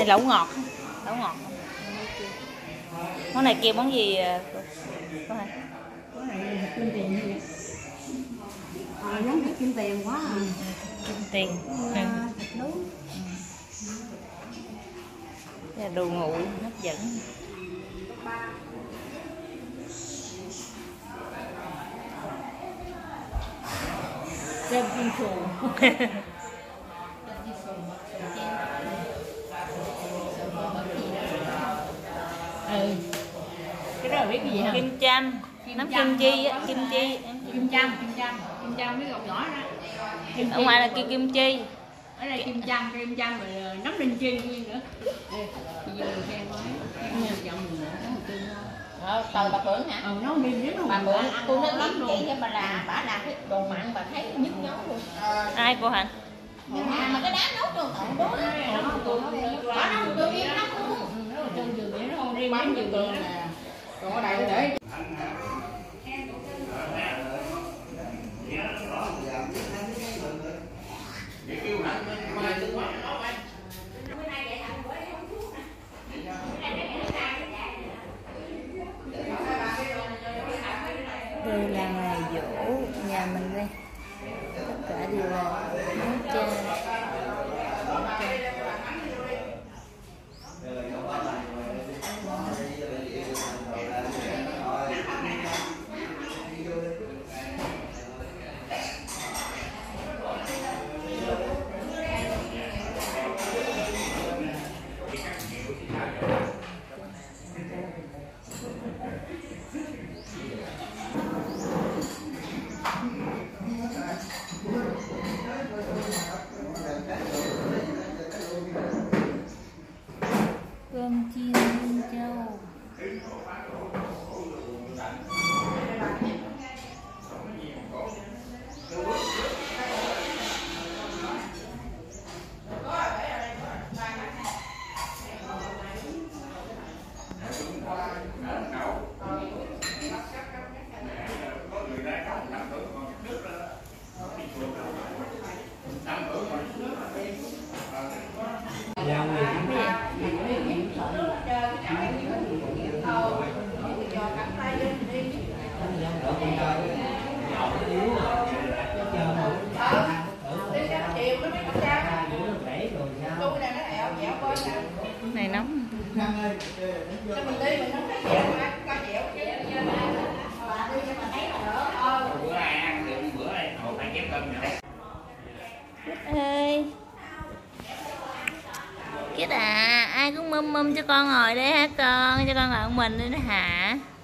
này lẩu ngọt. Lẩu ngọt. Món này kêu món gì cô Hai? Món này thịt kim tiền như vậy. Giống thịt kim tiền quá à. Kim tiền. Thịt nướng. Đây là đồ nguội hấp dẫn. Kem kim sù. Cái đó là biết cái gì hả? Kim châm, nấm kim chi á, kim chi. Kim châm với gọt nhỏ đó. Ở ngoài là kêu kim chi. Ở đây kim châm rồi nấm linh chi nữa. Đây, bây giờ khen nói, giọng mình nữa, có một tương ngon. Tàu bà Phượng hả? Nó mềm lắm. Bà Phượng cô nó lắm luôn. Vậy bà làm cái đồ mặn bà thấy nhức nhối luôn. Ai cô Hạnh? Mà cái đá nốt luôn. Đó. Bỏ nó một yên lắm luôn. Nó là trên giường vậy, nó không riêng bánh giường tường nè. Còn ở đây để Đây là ngày giỗ nhà mình đây. Tất cả đều là món chay. Cơm chiên Minh Châu. Này nóng. Kiết ơi. Kiết à, ai cũng mâm cho con ngồi đây hả con? Cho con ngồi một mình đi đó hả?